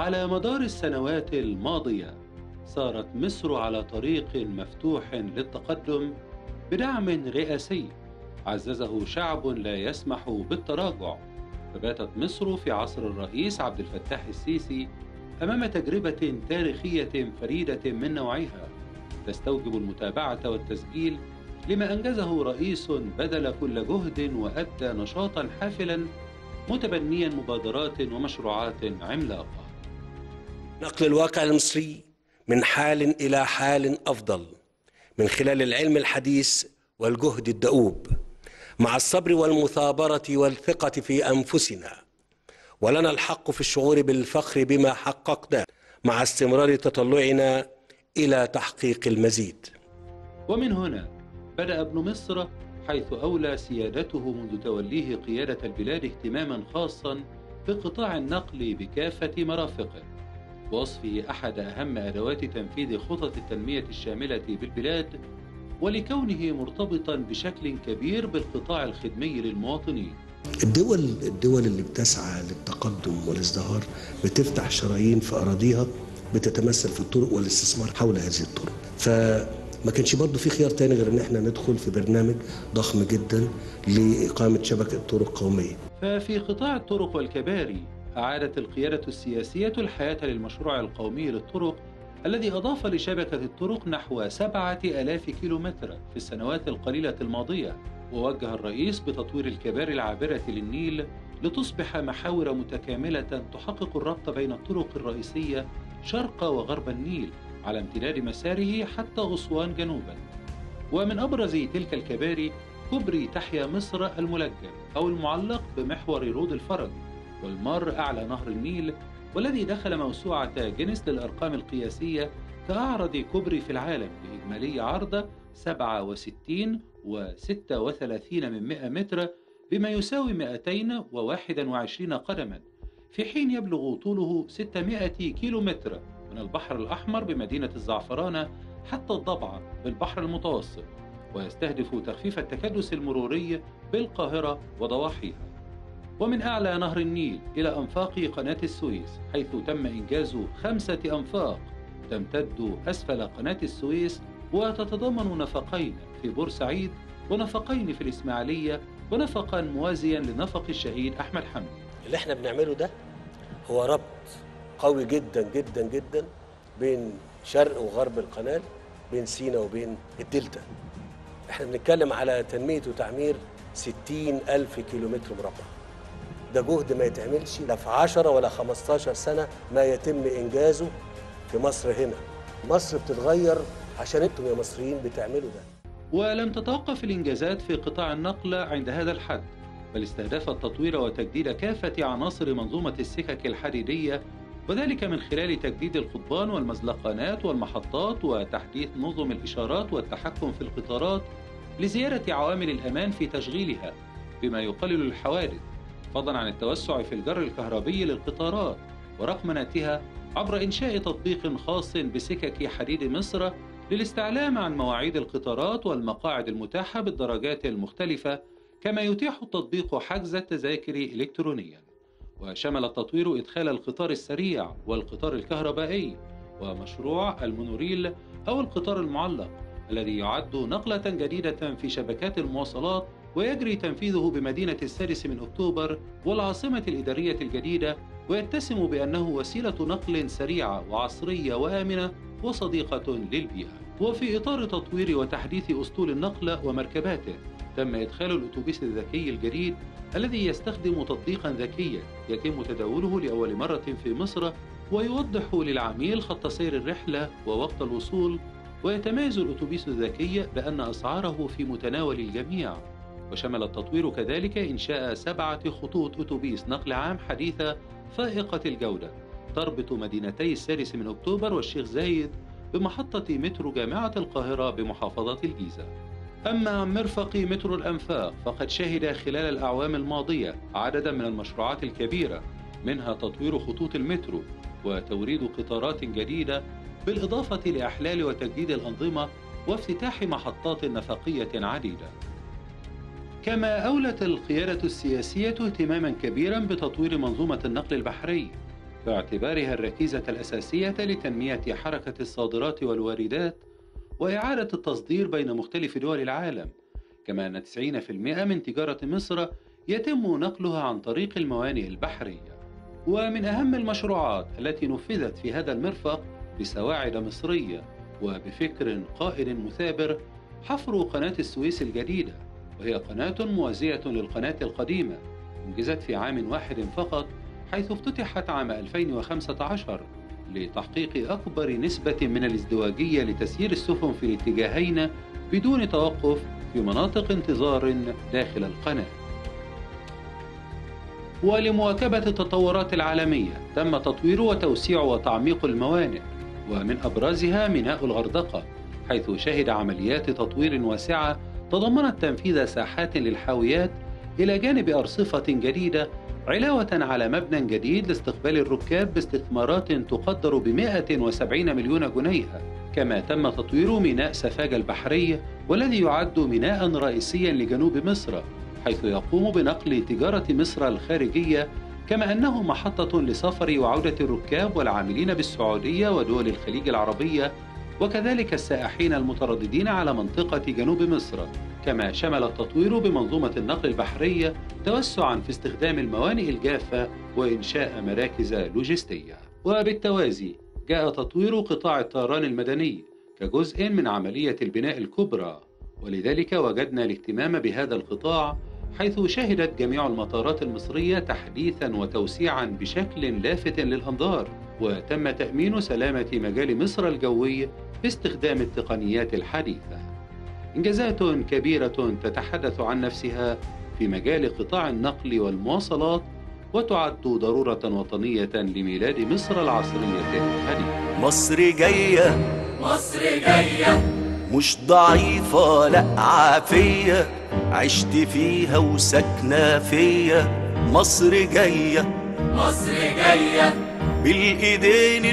على مدار السنوات الماضية سارت مصر على طريق مفتوح للتقدم بدعم رئاسي عززه شعب لا يسمح بالتراجع. فباتت مصر في عصر الرئيس عبد الفتاح السيسي أمام تجربة تاريخية فريدة من نوعها تستوجب المتابعة والتسجيل لما أنجزه رئيس بذل كل جهد وأدى نشاطا حافلا متبنيا مبادرات ومشروعات عملاقة. نقل الواقع المصري من حال إلى حال أفضل من خلال العلم الحديث والجهد الدؤوب مع الصبر والمثابرة والثقة في أنفسنا، ولنا الحق في الشعور بالفخر بما حققنا مع استمرار تطلعنا إلى تحقيق المزيد. ومن هنا بدأ ابن مصر حيث أولى سيادته منذ توليه قيادة البلاد اهتماما خاصا بقطاع النقل بكافة مرافقه، ووصفه أحد أهم أدوات تنفيذ خطط التنمية الشاملة بالبلاد، ولكونه مرتبطا بشكل كبير بالقطاع الخدمي للمواطنين. الدول اللي بتسعى للتقدم والازدهار بتفتح شرايين في أراضيها بتتمثل في الطرق والاستثمار حول هذه الطرق، فما كانش برضه في خيار تاني غير ان احنا ندخل في برنامج ضخم جدا لإقامة شبكة طرق قومية. ففي قطاع الطرق والكباري أعادت القيادة السياسية الحياة للمشروع القومي للطرق الذي أضاف لشبكة الطرق نحو 7000 كيلومتر في السنوات القليلة الماضية، ووجه الرئيس بتطوير الكباري العابرة للنيل لتصبح محاور متكاملة تحقق الربط بين الطرق الرئيسية شرق وغرب النيل على امتداد مساره حتى أسوان جنوبا. ومن أبرز تلك الكباري كوبري تحيا مصر الملجم أو المعلق بمحور رود الفرج والمار أعلى نهر النيل، والذي دخل موسوعة جينيس للأرقام القياسية كأعرض كوبري في العالم بإجمالي عرض 67.36 متر بما يساوي 221 قدما، في حين يبلغ طوله 600 كيلومتر من البحر الأحمر بمدينة الزعفرانة حتى الضبعة بالبحر المتوسط، ويستهدف تخفيف التكدس المروري بالقاهرة وضواحيها. ومن أعلى نهر النيل إلى أنفاق قناة السويس، حيث تم إنجاز 5 أنفاق تمتد أسفل قناة السويس وتتضمن نفقين في بورسعيد ونفقين في الإسماعيلية ونفقا موازيا لنفق الشهيد أحمد حمدي. اللي احنا بنعمله ده هو ربط قوي جدا جدا جدا بين شرق وغرب القناة، بين سيناء وبين الدلتا. احنا بنتكلم على تنمية وتعمير 60,000 كيلومتر مربع. ده جهد ما يتعملش لا في 10 ولا 15 سنة ما يتم إنجازه في مصر هنا. مصر بتتغير عشان انتم يا مصريين بتعملوا ده. ولم تتوقف الإنجازات في قطاع النقل عند هذا الحد، بل استهدفت تطوير وتجديد كافة عناصر منظومة السكك الحديدية، وذلك من خلال تجديد القضبان والمزلقانات والمحطات وتحديث نظم الإشارات والتحكم في القطارات لزيادة عوامل الأمان في تشغيلها بما يقلل الحوادث، فضلا عن التوسع في الجر الكهربي للقطارات ورقمنتها عبر إنشاء تطبيق خاص بسكك حديد مصر للاستعلام عن مواعيد القطارات والمقاعد المتاحة بالدرجات المختلفة، كما يتيح التطبيق حجز التذاكر إلكترونياً. وشمل التطوير إدخال القطار السريع والقطار الكهربائي ومشروع المونوريل أو القطار المعلق الذي يعد نقلة جديدة في شبكات المواصلات، ويجري تنفيذه بمدينة 6 أكتوبر والعاصمة الإدارية الجديدة، ويتسم بأنه وسيلة نقل سريعة وعصرية وآمنة وصديقة للبيئة. وفي إطار تطوير وتحديث أسطول النقل ومركباته، تم إدخال الأتوبيس الذكي الجديد الذي يستخدم تطبيقا ذكيا يتم تداوله لأول مرة في مصر، ويوضح للعميل خط سير الرحلة ووقت الوصول. ويتميز الأتوبيس الذكي بأن أسعاره في متناول الجميع. وشمل التطوير كذلك إنشاء 7 خطوط أتوبيس نقل عام حديثة فائقة الجودة تربط مدينتي 6 أكتوبر والشيخ زايد بمحطة مترو جامعة القاهرة بمحافظة الجيزة. أما عن مرفق مترو الأنفاق فقد شهد خلال الأعوام الماضية عددا من المشروعات الكبيرة، منها تطوير خطوط المترو وتوريد قطارات جديدة، بالإضافة لإحلال وتجديد الأنظمة وافتتاح محطات نفقية عديدة. كما أولت القيادة السياسية اهتماما كبيرا بتطوير منظومة النقل البحري، باعتبارها الركيزة الأساسية لتنمية حركة الصادرات والواردات وإعادة التصدير بين مختلف دول العالم، كما أن 90% من تجارة مصر يتم نقلها عن طريق الموانئ البحرية. ومن أهم المشروعات التي نفذت في هذا المرفق بسواعد مصرية وبفكر قائد مثابر حفر قناة السويس الجديدة، وهي قناة موازية للقناة القديمة، أنجزت في عام واحد فقط، حيث افتتحت عام 2015 لتحقيق أكبر نسبة من الازدواجية لتسيير السفن في الاتجاهين بدون توقف في مناطق انتظار داخل القناة. ولمواكبة التطورات العالمية تم تطوير وتوسيع وتعميق الموانئ، ومن أبرزها ميناء الغردقة، حيث شهد عمليات تطوير واسعة تضمنت تنفيذ ساحات للحاويات إلى جانب أرصفة جديدة، علاوة على مبنى جديد لاستقبال الركاب باستثمارات تقدر ب170 مليون جنيه. كما تم تطوير ميناء سفاجة البحري، والذي يعد ميناء رئيسيا لجنوب مصر، حيث يقوم بنقل تجارة مصر الخارجية، كما أنه محطة لسفر وعودة الركاب والعاملين بالسعودية ودول الخليج العربية، وكذلك السائحين المترددين على منطقة جنوب مصر. كما شمل التطوير بمنظومة النقل البحري توسعاً في استخدام الموانئ الجافة وإنشاء مراكز لوجستية. وبالتوازي جاء تطوير قطاع الطيران المدني كجزء من عملية البناء الكبرى، ولذلك وجدنا الاهتمام بهذا القطاع، حيث شهدت جميع المطارات المصرية تحديثاً وتوسيعاً بشكل لافت للأنظار، وتم تأمين سلامة مجال مصر الجوي باستخدام التقنيات الحديثة. إنجازات كبيرة تتحدث عن نفسها في مجال قطاع النقل والمواصلات، وتعد ضرورة وطنية لميلاد مصر العصرية الحديثة. مصر جاية، مصر جاية، مش ضعيفة لأ عافية، عشت فيها وسكنة فيا. مصر جاية، مصر جاية، بالإيدين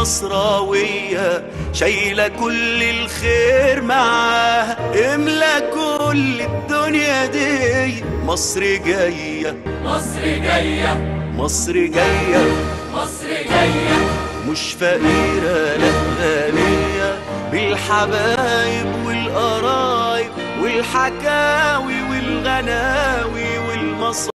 المصراوية، شايلة كل الخير معاها، املى كل الدنيا دي. مصر جاية، مصر جاية، مصر جاية، مصر جاية، مش فقيرة لا غنية، بالحبايب والقرايب والحكاوي والغناوي والمصايب.